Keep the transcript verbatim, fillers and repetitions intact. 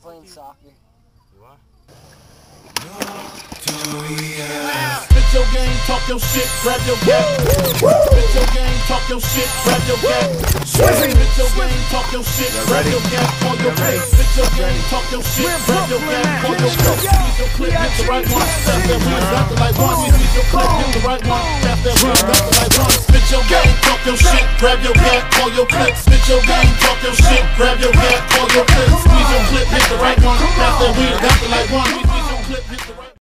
playing soccer. You are? Spit your game, talk your shit, grab your gap. Spit your game, talk your shit, grab your gap. Spit your game, talk your shit, grab your gap. Call your play. Spit your game, talk your shit, grab your gap. Call your play. Squeeze your clip, hit the right one. Tap that wheel, got the light one. Squeeze your clip, hit the right one. Tap that wheel, got the light one. Spit your game, talk your shit, grab your gap. Call your play. Spit your game, talk your shit, grab your gap. Call your play. Squeeze your clip, hit the right one. Tap that wheel, got the light one.